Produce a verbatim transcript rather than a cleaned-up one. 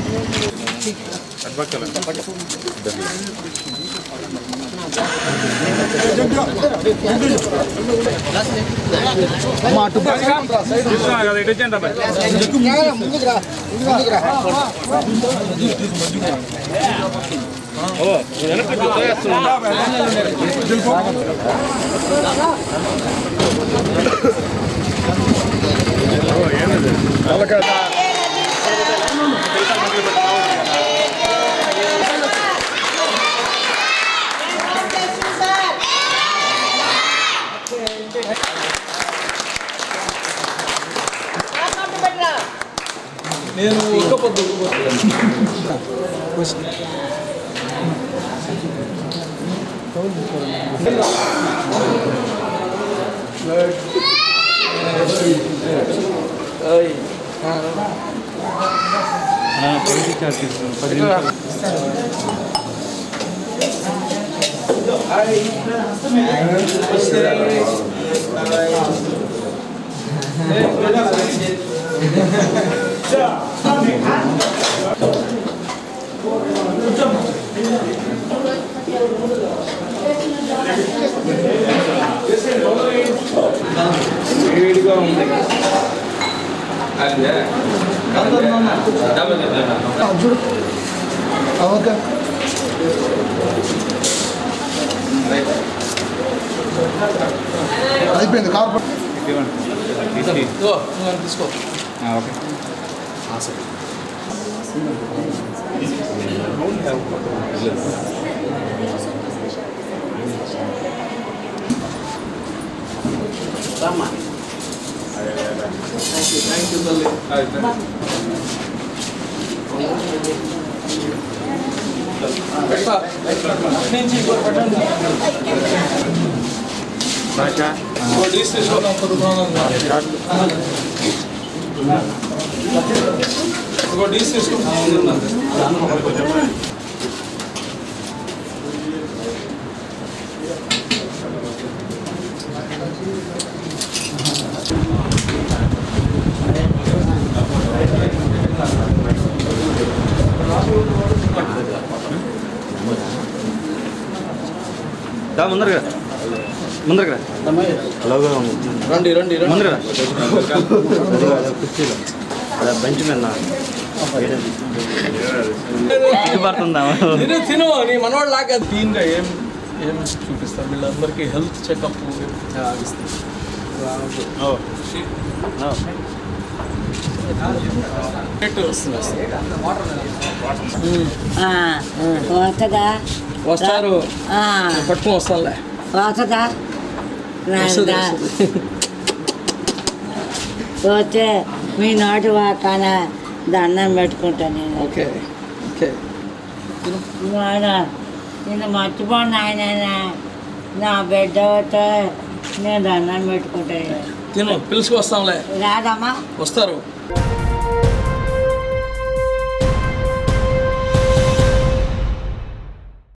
నేను ఒక్క పొద్దు వేడిగా ఉంది అయిపోయింది కార్ తీసుకో ఓకే రామ్మా థ్యాంక్ యూ తల్లి నుంచి పెట్టండి డీస్ తీసుకో ముందరగా ముందరగా రండి రండి ముందరగా అదే బెంచ్ మీద పడుతుందా తిను నీ మనవాళ్ళు లాగా దీనిగా ఏం ఏం చూపిస్తారు వీళ్ళందరికీ హెల్త్ చెకప్ వస్తారు పట్టుకుని వస్తానులే పోతే మీ నోటి వాకాన దండం పెట్టుకుంటాను నేను. ఓకే ఓకే నేను మర్చిపోను ఆయన నా బిడ్డ పోతే నేను దండం పెట్టుకుంటాను. తిను పిలుచుకు వస్తాంలే రాదమ్మా వస్తారు.